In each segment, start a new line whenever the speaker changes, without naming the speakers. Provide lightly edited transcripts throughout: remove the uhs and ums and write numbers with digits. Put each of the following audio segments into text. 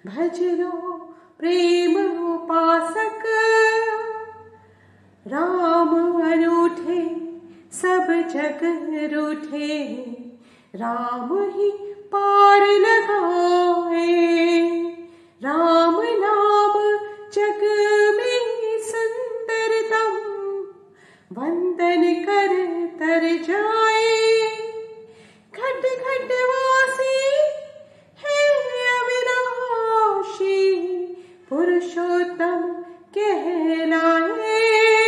भजलो प्रेम उपासक, राम अनूठे सब जग रूठे, राम ही पार लगाए। राम नाम जग में सुंदरतम, वंदन कर तर जाए। घट घट वासी है अविनाशी, पुरुषोत्तम कहलाए।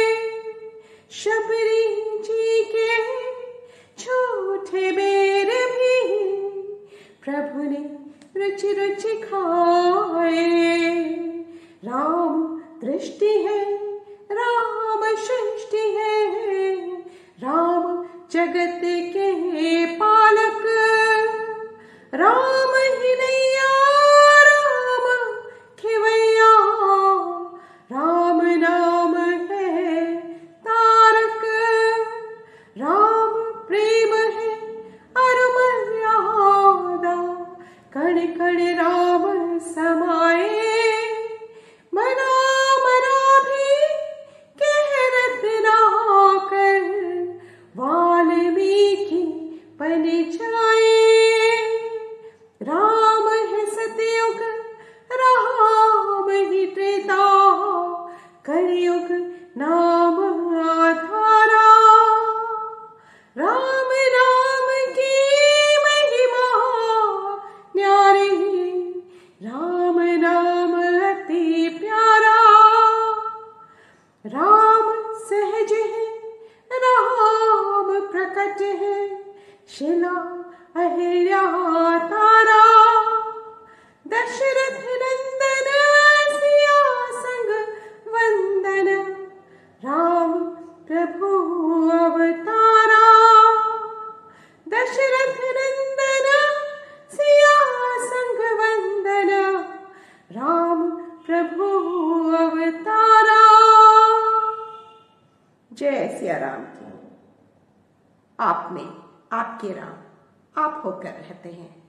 शबरी जी के झूठे बेर भी, प्रभु ने रुच रुच खाए। राम दृष्टि है, राम सृष्टि है, राम जगत के पालक। राम ही नैया, राम खिवैया, राम नाम है तारक। राम प्रेम है अरुमर्यादा, कण कण राम समाए। मना मना भी कहरत ना कर, वाल्मीकि बन जाए। राम है सतयुग, राम ही त्रेता, कलयुग नाम आधारा। राम नाम की महिमा न्यारी, राम नाम अति प्यारा। राम सहज है, राम प्रकट है, शिला अहिल्या तारा। दशरथ नंदन सिया संग वंदन, राम प्रभु अवतारा। दशरथ नंदन सिया संग वंदन, राम प्रभु अवतारा। जय सिया राम की। आप में आपके राम आप होकर रहते हैं।